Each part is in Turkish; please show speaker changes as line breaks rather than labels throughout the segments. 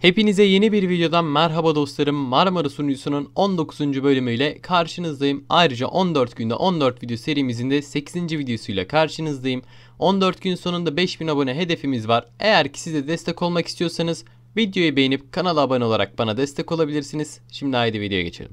Hepinize yeni bir videodan merhaba dostlarım. Marmara sunucusunun 19. bölümüyle karşınızdayım. Ayrıca 14 günde 14 video serimizin de 8. videosuyla karşınızdayım. 14 gün sonunda 5000 abone hedefimiz var. Eğer ki siz de destek olmak istiyorsanız videoyu beğenip kanala abone olarak bana destek olabilirsiniz. Şimdi haydi videoya geçelim.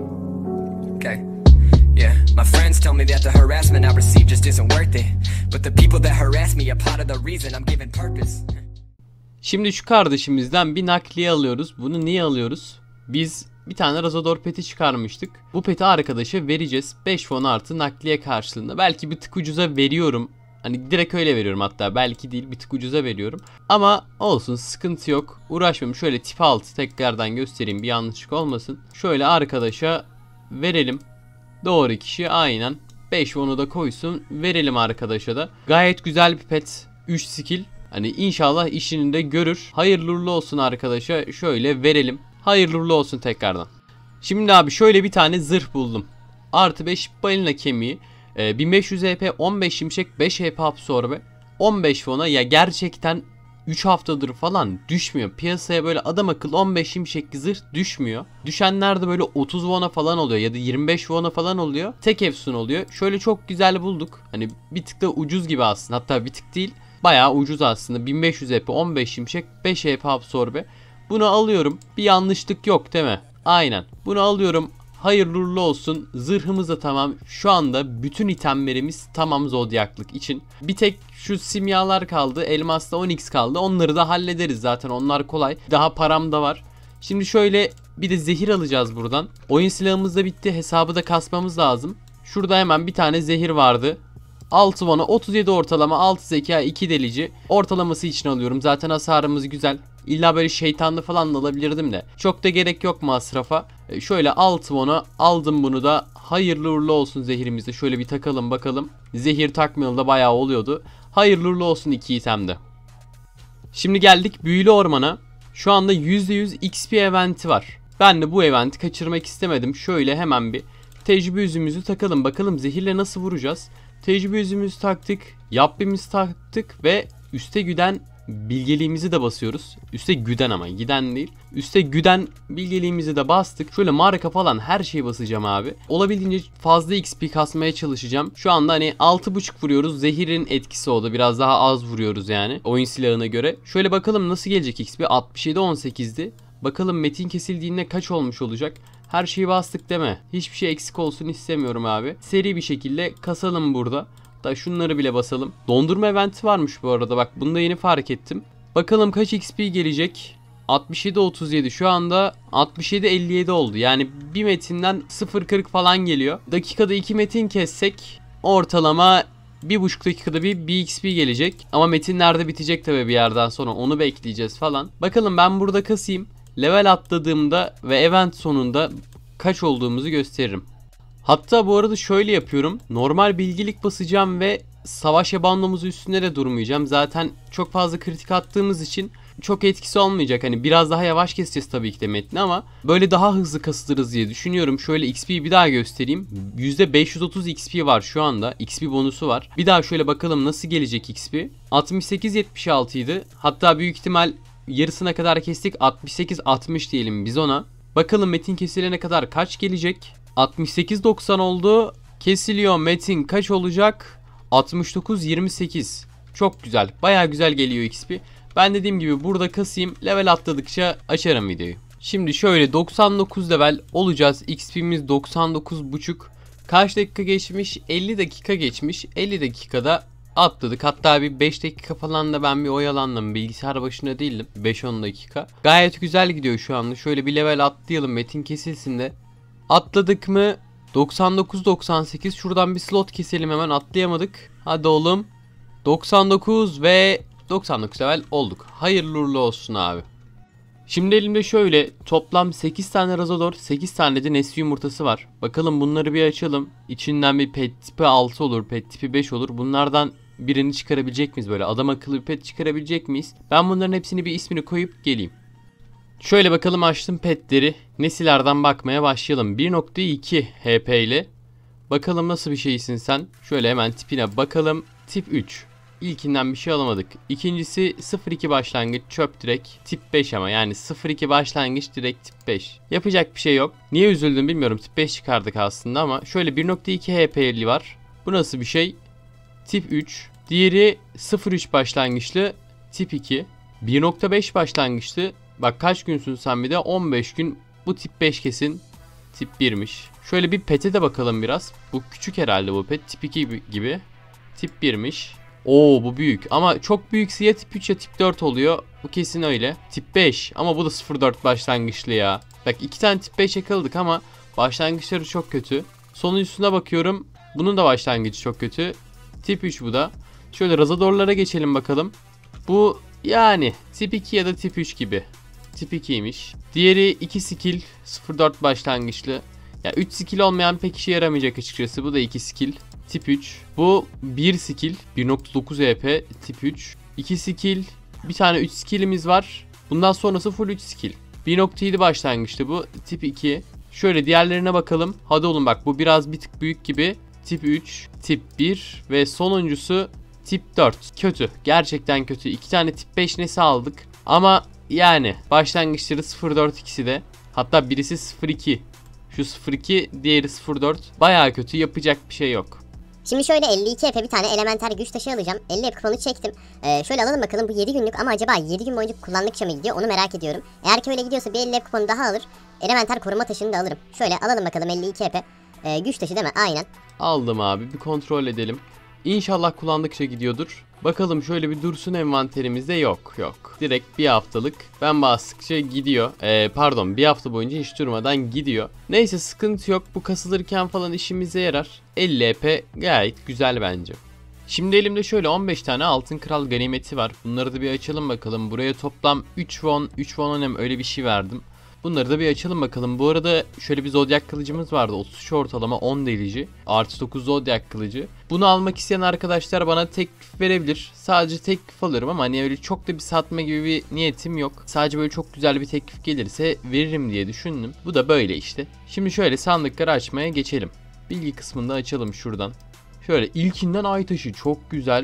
Okay. Yeah, my friends tell me that the harassment I receive just isn't worth it. But the people that harass me are part of the reason I'm given purpose.
Şimdi şu kardeşimizden bir nakliye alıyoruz. Bunu niye alıyoruz? Biz bir tane Razador peti çıkarmıştık. Bu peti arkadaşa vereceğiz. 5 fon artı nakliye karşılığında. Belki bir tık ucuza veriyorum. Hani direkt öyle veriyorum hatta. Belki değil, bir tık ucuza veriyorum. Ama olsun, sıkıntı yok. Uğraşmıyorum. Şöyle tip altı tekrardan göstereyim, bir yanlışlık olmasın. Şöyle arkadaşa verelim. Doğru kişi, aynen. 5 fonu da koysun. Verelim arkadaşa da. Gayet güzel bir pet. 3 skill. Hani inşallah işini de görür. Hayırlı uğurlu olsun arkadaşa. Şöyle verelim. Hayırlı uğurlu olsun tekrardan. Şimdi abi şöyle bir tane zırh buldum. Artı 5 balina kemiği. 1500 HP, 15 şimşek, 5 HP absorbe. 15 fona ya gerçekten 3 haftadır falan düşmüyor. Piyasaya böyle adam akıllı 15 şimşekli zırh düşmüyor. Düşenler de böyle 30 won'a falan oluyor ya da 25 won'a falan oluyor. Tek efsun oluyor. Şöyle çok güzel bulduk. Hani bir tık da ucuz gibi aslında. Hatta bir tık değil. Bayağı ucuz aslında. 1500 HP, 15 şimşek, 5 HP absorbe. Bunu alıyorum. Bir yanlışlık yok değil mi? Aynen. Bunu alıyorum. Hayırlı uğurlu olsun. Zırhımız da tamam. Şu anda bütün itemlerimiz tamam zodyaklık için. Bir tek şu simyalar kaldı. Elmas'ta 10x kaldı. Onları da hallederiz zaten. Onlar kolay. Daha param da var. Şimdi şöyle bir de zehir alacağız buradan. Oyun silahımız da bitti. Hesabı da kasmamız lazım. Şurada hemen bir tane zehir vardı. 6 wona, 37 ortalama, 6 zeka, 2 delici. Ortalaması için alıyorum. Zaten hasarımız güzel. İlla böyle şeytanlı falan da alabilirdim de. Çok da gerek yok masrafa. Şöyle 6 wona aldım bunu da. Hayırlı uğurlu olsun zehirimizi. Şöyle bir takalım bakalım. Zehir takmayalı da bayağı oluyordu. Hayırlı uğurlu olsun 2 itemde. Şimdi geldik büyülü ormana. Şu anda %100 XP eventi var. Ben de bu eventi kaçırmak istemedim. Şöyle hemen bir tecrübe yüzümüzü takalım. Bakalım zehirle nasıl vuracağız. Tecrübe yüzümüzü taktık. Yabbimizi taktık ve üste güden bilgeliğimizi de basıyoruz. Üste güden ama giden değil. Üste güden bilgeliğimizi de bastık. Şöyle marka falan her şeyi basacağım abi. Olabildiğince fazla XP kasmaya çalışacağım. Şu anda hani 6.5 vuruyoruz. Zehirin etkisi oldu. Biraz daha az vuruyoruz yani. Oyun silahına göre. Şöyle bakalım nasıl gelecek XP. 67-18'di. Bakalım metin kesildiğinde kaç olmuş olacak. Her şeyi bastık deme. Hiçbir şey eksik olsun istemiyorum abi. Seri bir şekilde kasalım burada. Da şunları bile basalım. Dondurma eventi varmış bu arada. Bak bunu da yeni fark ettim. Bakalım kaç XP gelecek. 67-37 şu anda 67-57 oldu. Yani bir metinden 0.40 falan geliyor. Dakikada 2 metin kessek ortalama 1.5 dakikada bir XP gelecek. Ama metinlerde bitecek tabi bir yerden sonra. Onu bekleyeceğiz falan. Bakalım ben burada kasayım. Level atladığımda ve event sonunda kaç olduğumuzu gösteririm. Hatta bu arada şöyle yapıyorum. Normal bilgilik basacağım ve savaş bandomuzu üstünde de durmayacağım. Zaten çok fazla kritik attığımız için çok etkisi olmayacak. Hani biraz daha yavaş keseceğiz tabii ki de metni ama böyle daha hızlı kasılırız diye düşünüyorum. Şöyle XP'yi bir daha göstereyim. %530 XP var şu anda. XP bonusu var. Bir daha şöyle bakalım nasıl gelecek XP. 68-76 idi. Hatta büyük ihtimal yarısına kadar kestik. 68-60 diyelim biz ona. Bakalım metin kesilene kadar kaç gelecek? 68-90 oldu. Kesiliyor. Metin kaç olacak? 69-28. Çok güzel. Baya güzel geliyor XP. Ben dediğim gibi burada kasayım. Level atladıkça açarım videoyu. Şimdi şöyle 99 level olacağız. XP'miz 99.5. Kaç dakika geçmiş? 50 dakika geçmiş. 50 dakikada atladık. Hatta bir 5 dakika falan da ben bir oyalandım. Bilgisayar başında değildim. 5-10 dakika. Gayet güzel gidiyor şu anda. Şöyle bir level atlayalım. Metin kesilsin de. Atladık mı? 99-98. Şuradan bir slot keselim hemen. Atlayamadık. Hadi oğlum. 99 ve 99 level olduk. Hayırlı uğurlu olsun abi. Şimdi elimde şöyle toplam 8 tane Razador, 8 tane de Nesli yumurtası var. Bakalım bunları bir açalım. İçinden bir pet tipi 6 olur, pet tipi 5 olur. Bunlardan birini çıkarabilecek miyiz böyle? Adam akıllı bir pet çıkarabilecek miyiz? Ben bunların hepsini bir ismini koyup geleyim. Şöyle bakalım, açtım petleri. Nesilerden bakmaya başlayalım. 1.2 HP ile. Bakalım nasıl bir şeysin sen. Şöyle hemen tipine bakalım. Tip 3. İlkinden bir şey alamadık. İkincisi 0-2 başlangıç çöp direkt tip 5 ama yani 0-2 başlangıç direkt tip 5. Yapacak bir şey yok. Niye üzüldüm bilmiyorum. Tip 5 çıkardık aslında ama şöyle 1.2 HP'li var. Bu nasıl bir şey? Tip 3. Diğeri 0-3 başlangıçlı tip 2. 1.5 başlangıçlı. Bak kaç günsün sen bir de 15 gün. Bu tip 5 kesin tip 1'miş. Şöyle bir pet'e de bakalım biraz. Bu küçük herhalde bu pet. Tip 2 gibi. Tip 1'miş. Oo bu büyük ama çok büyükse ya tip 3 ya tip 4 oluyor. Bu kesin öyle. Tip 5 ama bu da 0.4 başlangıçlı ya. Bak 2 tane tip 5 yakaladık ama başlangıçları çok kötü. Sonuncusuna bakıyorum. Bunun da başlangıcı çok kötü. Tip 3 bu da. Şöyle Razador'lara geçelim bakalım. Bu yani tip 2 ya da tip 3 gibi. Tip 2'ymiş. Diğeri 2 skill 0.4 başlangıçlı. Ya 3 skill olmayan pek işe yaramayacak açıkçası. Bu da 2 skill. Tip 3. Bu 1 skill. 1.9 EP. Tip 3. 2 skill. Bir tane 3 skillimiz var. Bundan sonrası full 3 skill. 1.7 başlangıçlı bu. Tip 2. Şöyle diğerlerine bakalım. Hadi oğlum bak bu biraz bir tık büyük gibi. Tip 3. Tip 1. Ve sonuncusu tip 4. Kötü. Gerçekten kötü. 2 tane tip 5 nesi aldık. Ama yani başlangıçları 0.4 ikisi de. Hatta birisi 0.2. Şu 0.2 diğeri 0.4. Bayağı kötü, yapacak bir şey yok.
Şimdi şöyle 52 EP bir tane elementer güç taşı alacağım. 50 EP kuponu çektim. Şöyle alalım bakalım bu 7 günlük ama acaba 7 gün boyunca kullandıkça mı gidiyor onu merak ediyorum. Eğer ki öyle gidiyorsa bir 50 EP kuponu daha alır. Elementer koruma taşını da alırım. Şöyle alalım bakalım 52 EP. Güç taşı değil mi? Aynen.
Aldım abi, bir kontrol edelim. İnşallah kullandıkça gidiyordur. Bakalım şöyle bir dursun envanterimizde, yok. Direkt bir haftalık ben bastıkça gidiyor. Pardon, bir hafta boyunca hiç durmadan gidiyor. Neyse sıkıntı yok, bu kasılırken falan işimize yarar. 50 EP gayet güzel bence. Şimdi elimde şöyle 15 tane altın kral ganimeti var. Bunları da bir açalım bakalım. Buraya toplam 3 won önem öyle bir şey verdim. Bunları da bir açalım bakalım. Bu arada şöyle bir zodyak kılıcımız vardı. 33 ortalama 10 delici. Artı 9 zodyak kılıcı. Bunu almak isteyen arkadaşlar bana teklif verebilir. Sadece teklif alırım ama hani öyle çok da bir satma gibi bir niyetim yok. Sadece böyle çok güzel bir teklif gelirse veririm diye düşündüm. Bu da böyle işte. Şimdi şöyle sandıkları açmaya geçelim. Bilgi kısmında açalım şuradan. Şöyle ilkinden ay taşı çok güzel.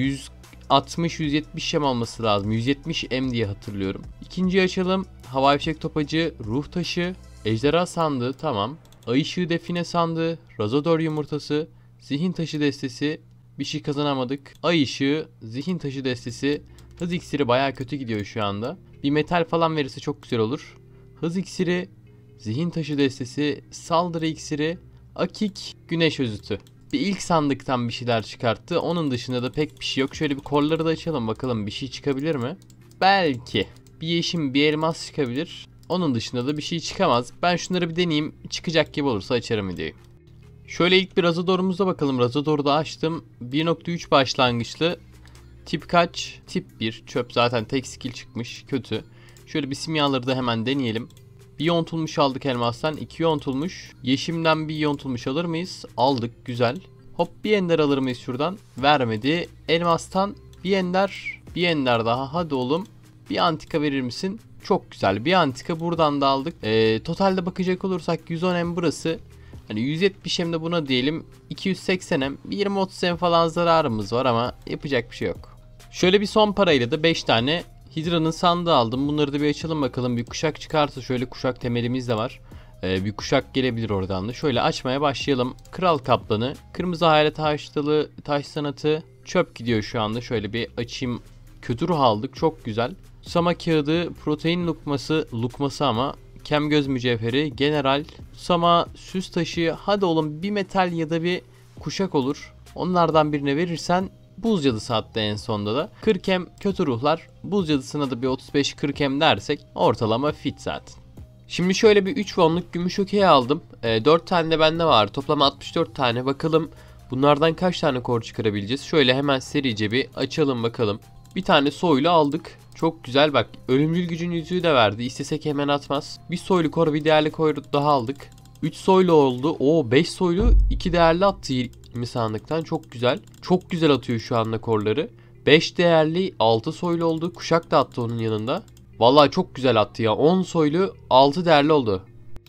160-170 şem olması lazım. 170 M diye hatırlıyorum. İkinciyi açalım. Havai fişek topacı, ruh taşı, ejderha sandığı tamam. Ay ışığı define sandığı, razodor yumurtası, zihin taşı destesi, bir şey kazanamadık. Ay ışığı, zihin taşı destesi, hız iksiri bayağı kötü gidiyor şu anda. Bir metal falan verirse çok güzel olur. Hız iksiri, zihin taşı destesi, saldırı iksiri, akik, güneş özütü. Bir ilk sandıktan bir şeyler çıkarttı. Onun dışında da pek bir şey yok. Şöyle bir kolları da açalım bakalım bir şey çıkabilir mi? Belki. Bir yeşim, bir elmas çıkabilir. Onun dışında da bir şey çıkamaz. Ben şunları bir deneyeyim. Çıkacak gibi olursa açarım videoyu. Şöyle ilk bir Razador'umuza bakalım. Razador'u da açtım. 1.3 başlangıçlı. Tip kaç? Tip 1. Çöp zaten tek skill çıkmış. Kötü. Şöyle bir simyaları da hemen deneyelim. Bir yontulmuş aldık elmastan. 2 yontulmuş. Yeşimden bir yontulmuş alır mıyız? Aldık. Güzel. Hop bir ender alır mıyız şuradan? Vermedi. Elmastan bir ender. Bir ender daha. Hadi oğlum. Bir antika verir misin? Çok güzel. Bir antika buradan da aldık. Totalde bakacak olursak 110 M burası. Hani 170 M de buna diyelim. 280 M. 20-30 M falan zararımız var ama yapacak bir şey yok. Şöyle bir son parayla da 5 tane Hidra'nın sandığı aldım. Bunları da bir açalım bakalım. Bir kuşak çıkarsa şöyle kuşak temelimiz de var. Bir kuşak gelebilir oradan da. Şöyle açmaya başlayalım. Kral kaplanı, kırmızı hayalet haçtalı, taş sanatı, çöp gidiyor şu anda. Şöyle bir açayım. Kötü ruh aldık. Çok güzel. Susama kağıdı, protein lukması ama kem göz mücevheri, general, susama, süs taşı. Hadi oğlum bir metal ya da bir kuşak olur. Onlardan birine verirsen buz cadısı hatta en sonda da. 40 hem kötü ruhlar. Buz cadısına da bir 35-40 hem dersek ortalama fit zaten. Şimdi şöyle bir 3 wonluk gümüş okey aldım. 4 tane de bende var. Toplam 64 tane. Bakalım bunlardan kaç tane kor çıkarabileceğiz. Şöyle hemen serice bir açalım bakalım. Bir tane soylu aldık. Çok güzel bak. Ölümcül gücün yüzüğü de verdi. İstesek hemen atmaz. Bir soylu kor, bir değerli kor daha aldık. 3 soylu oldu. Oo 5 soylu 2 değerli attı 20 sandıktan. Çok güzel. Çok güzel atıyor şu anda korları. 5 değerli 6 soylu oldu. Kuşak da attı onun yanında. Vallahi çok güzel attı ya. 10 soylu 6 değerli oldu.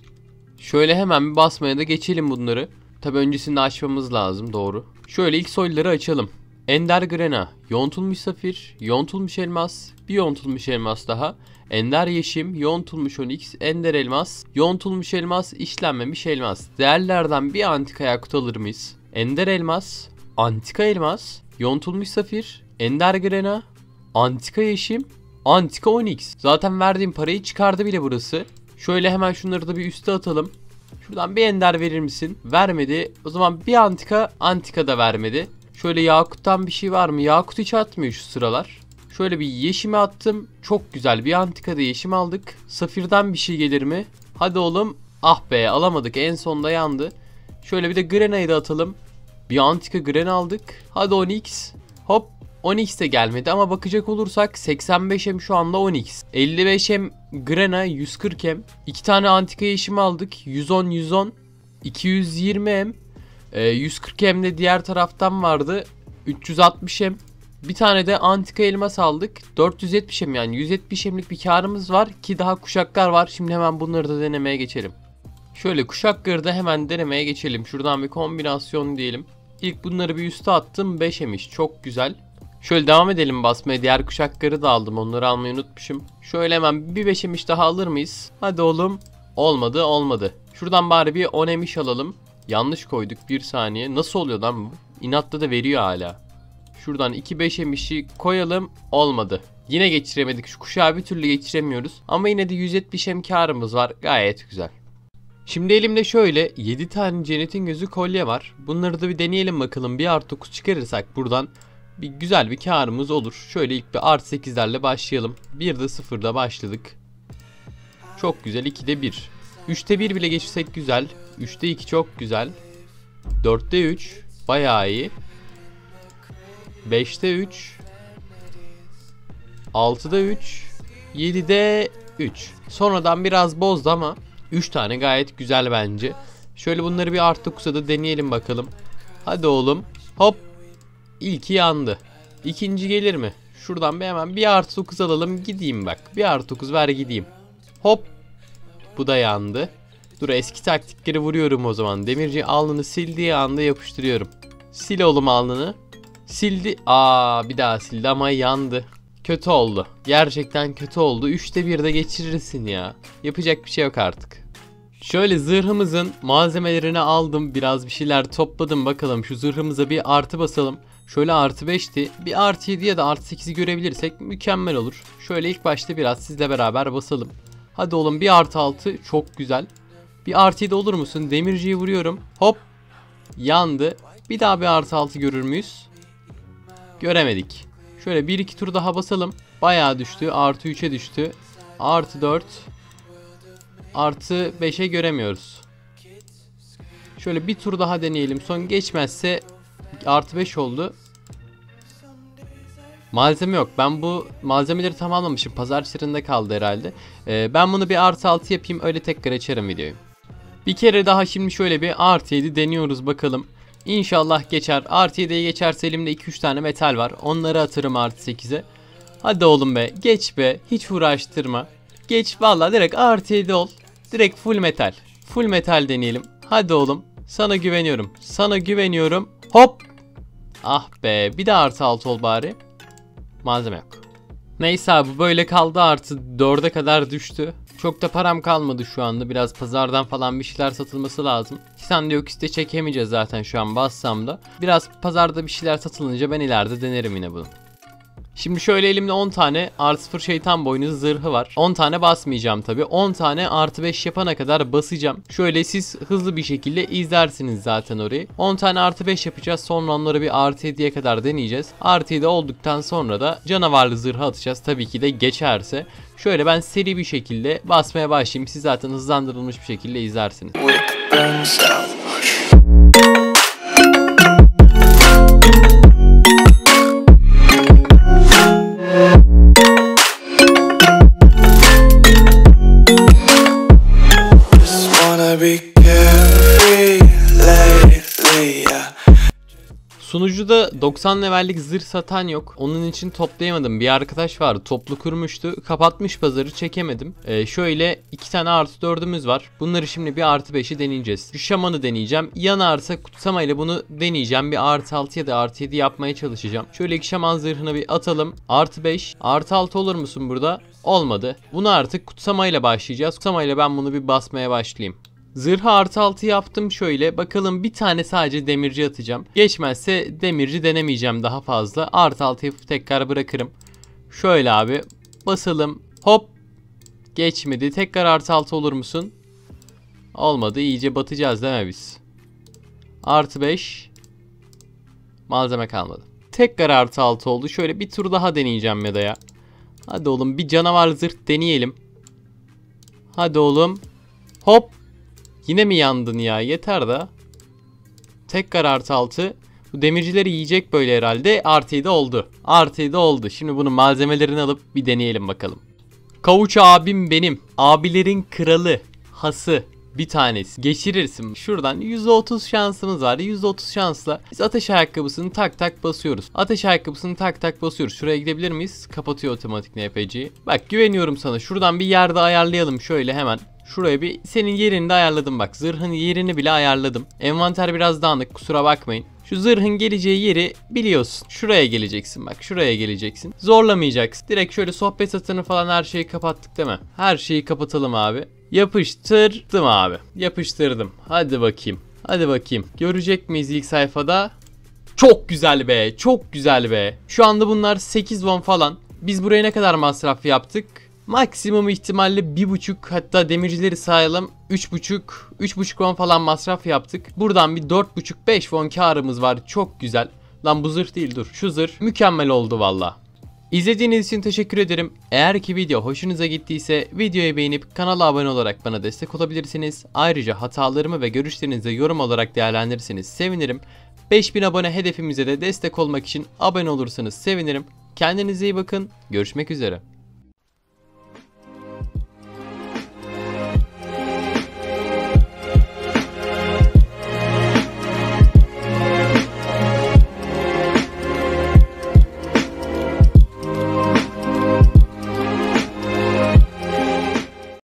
Şöyle hemen bir basmaya da geçelim bunları. Tabi öncesinde açmamız lazım, doğru. Şöyle ilk soyluları açalım. Ender Grena, yontulmuş safir, yontulmuş elmas, bir yontulmuş elmas daha. Ender yeşim, yontulmuş onyx, ender elmas, yontulmuş elmas, işlenmemiş elmas. Değerlerden bir antika yakut alır mıyız? Ender elmas, antika elmas, yontulmuş safir, ender grena, antika yeşim, antika onyx. Zaten verdiğim parayı çıkardı bile burası. Şöyle hemen şunları da bir üste atalım. Şuradan bir ender verir misin? Vermedi. O zaman bir antika da vermedi. Şöyle yakuttan bir şey var mı? Yakut hiç atmıyor şu sıralar. Şöyle bir yeşimi attım. Çok güzel bir antikada yeşim aldık. Safirden bir şey gelir mi? Hadi oğlum. Ah be, alamadık. En sonda yandı. Şöyle bir de Grena'yı da atalım. Bir antika Grena aldık. Hadi Onyx. Hop. Onyx de gelmedi ama bakacak olursak 85M şu anda Onyx. 55M Grena, 140M. 2 tane antika yeşimi aldık. 110. 220M. 140M de diğer taraftan vardı. 360M. Bir tane de antika elmas aldık. 470M, yani 170M'lik bir karımız var ki daha kuşaklar var. Şimdi hemen bunları da denemeye geçelim. Şöyle kuşakları da hemen denemeye geçelim. Şuradan bir kombinasyon diyelim. İlk bunları bir üste attım. 5'emiş. Çok güzel. Şöyle devam edelim basmaya. Diğer kuşakları da aldım. Onları almayı unutmuşum. Şöyle hemen bir 5'emiş daha alır mıyız? Hadi oğlum. Olmadı. Şuradan bari bir 10'emiş alalım. Yanlış koyduk. Bir saniye. Nasıl oluyor lan bu? İnatla da veriyor hala. Şuradan 2 5'emişi koyalım. Olmadı. Yine geçiremedik. Şu kuşağı bir türlü geçiremiyoruz. Ama yine de 170M karımız var. Gayet güzel. Şimdi elimde şöyle 7 tane cennetin gözü kolye var. Bunları da bir deneyelim bakalım. Bir art 9 çıkarırsak buradan bir güzel bir karımız olur. Şöyle ilk bir art 8'lerle başlayalım. 1'de 0'da başladık. Çok güzel. 2'de 1. 3'te 1 bile geçirsek güzel. 3'te 2 çok güzel. 4'te 3 bayağı iyi. 5'te 3. 6'da 3. 7'de 3. Sonradan biraz bozdu ama 3 tane gayet güzel bence. Şöyle bunları bir art 9'a da deneyelim bakalım. Hadi oğlum. Hop. İlki yandı. İkinci gelir mi? Şuradan bir hemen bir art 9 alalım. Gideyim bak. Bir art 9 ver gideyim. Hop. Bu da yandı. Dur, eski taktikleri vuruyorum o zaman. Demirci alnını sildiği anda yapıştırıyorum. Sil oğlum alnını. Sildi. Bir daha sildi ama yandı. Kötü oldu. Gerçekten kötü oldu. 3'te 1'de geçirirsin ya. Yapacak bir şey yok artık. Şöyle zırhımızın malzemelerini aldım. Biraz bir şeyler topladım. Bakalım şu zırhımıza bir artı basalım. Şöyle artı 5'ti. Bir artı 7 ya da artı 8'i görebilirsek mükemmel olur. Şöyle ilk başta biraz sizle beraber basalım. Hadi oğlum bir artı 6. Çok güzel. Bir artı 7 olur musun? Demirciyi vuruyorum. Hop. Yandı. Bir daha bir artı 6 görür müyüz? Göremedik. Şöyle 1-2 tur daha basalım. Bayağı düştü. Artı 3'e düştü. Artı 4. Artı 5'e göremiyoruz. Şöyle bir tur daha deneyelim. Son geçmezse artı 5 oldu. Malzeme yok. Ben bu malzemeleri tamamlamışım. Pazar çarında kaldı herhalde. Ben bunu bir artı 6 yapayım. Öyle tekrar açarım videoyu. Bir kere daha şimdi şöyle bir artı 7 deniyoruz bakalım. İnşallah geçer. Artı 7'ye geçerse elimde 2-3 tane metal var. Onları atarım artı 8'e. Hadi oğlum be. Geç be. Hiç uğraştırma. Geç valla, direkt artı 7 ol. Direkt full metal. Full metal deneyelim. Hadi oğlum. Sana güveniyorum. Sana güveniyorum. Hop. Ah be. Bir de artı 6 ol bari. Malzeme yok. Neyse abi, böyle kaldı, artı 4'e kadar düştü. Çok da param kalmadı şu anda. Biraz pazardan falan bir şeyler satılması lazım. Titandiokiste çekemeyeceğiz zaten şu an bassam da. Biraz pazarda bir şeyler satılınca ben ileride denerim yine bunu. Şimdi şöyle elimde 10 tane artı 0 şeytan boynuzu zırhı var. 10 tane basmayacağım tabi. 10 tane artı 5 yapana kadar basacağım. Şöyle siz hızlı bir şekilde izlersiniz zaten orayı. 10 tane artı 5 yapacağız. Sonra onları bir artı 7'ye kadar deneyeceğiz. Artı 7 olduktan sonra da canavarlı zırhı atacağız. Tabii ki de geçerse. Şöyle ben seri bir şekilde basmaya başlayayım. Siz zaten hızlandırılmış bir şekilde izlersiniz. Sunucuda 90 levellik zırh satan yok. Onun için toplayamadım. Bir arkadaş vardı, toplu kurmuştu. Kapatmış pazarı, çekemedim. Şöyle 2 tane artı 4'ümüz var. Bunları şimdi bir artı 5'i deneyeceğiz. Şu şamanı deneyeceğim. Yanarsa kutsamayla bunu deneyeceğim. Bir artı 6 ya da artı 7 yapmaya çalışacağım. Şöyle iki şaman zırhını bir atalım. Artı 5. Artı 6 olur musun burada? Olmadı. Bunu artık kutsamayla başlayacağız. Kutsamayla ben bunu bir basmaya başlayayım. Zırhı artı 6 yaptım şöyle. Bakalım bir tane sadece demirci atacağım. Geçmezse demirci denemeyeceğim daha fazla. Artı 6 yapıp tekrar bırakırım. Şöyle abi. Basalım. Hop. Geçmedi. Tekrar artı 6 olur musun? Olmadı. İyice batacağız değil mi biz? Artı 5. Malzeme kalmadı. Tekrar artı 6 oldu. Şöyle bir tur daha deneyeceğim ya da ya. Hadi oğlum bir canavar zırh deneyelim. Hadi oğlum. Hop. Yine mi yandın ya? Yeter da. Tekrar artı 6. Bu demircileri yiyecek böyle herhalde. Artı 7 oldu. Artı 7 oldu. Şimdi bunun malzemelerini alıp bir deneyelim bakalım. Kavuç abim benim. Abilerin kralı. Hası. Bir tanesi. Geçirirsin. Şuradan %30 şansımız var. %30 şansla biz ateş ayakkabısını tak tak basıyoruz. Ateş ayakkabısını tak tak basıyoruz. Şuraya gidebilir miyiz? Kapatıyor otomatik NPC'yi. Bak güveniyorum sana. Şuradan bir yerde ayarlayalım şöyle hemen. Şuraya bir senin yerini de ayarladım bak. Zırhın yerini bile ayarladım. Envanter biraz dağınık, kusura bakmayın. Şu zırhın geleceği yeri biliyorsun. Şuraya geleceksin bak. Şuraya geleceksin. Zorlamayacaksın. Direkt şöyle sohbet satırını falan her şeyi kapattık değil mi? Her şeyi kapatalım abi. Yapıştırdım abi. Yapıştırdım. Hadi bakayım. Hadi bakayım. Görecek miyiz ilk sayfada? Çok güzel be. Çok güzel be. Şu anda bunlar 8 won falan. Biz buraya ne kadar masraf yaptık? Maksimum ihtimalle 1.5, hatta demircileri sayalım 3.5 won falan masraf yaptık. Buradan bir 4.5-5 won karımız var. Çok güzel. Lan bu zırh değil, dur. Şu zırh mükemmel oldu valla. İzlediğiniz için teşekkür ederim. Eğer ki video hoşunuza gittiyse videoyu beğenip kanala abone olarak bana destek olabilirsiniz. Ayrıca hatalarımı ve görüşlerinizi yorum olarak değerlendirirseniz sevinirim. 5000 abone hedefimize de destek olmak için abone olursanız sevinirim. Kendinize iyi bakın. Görüşmek üzere.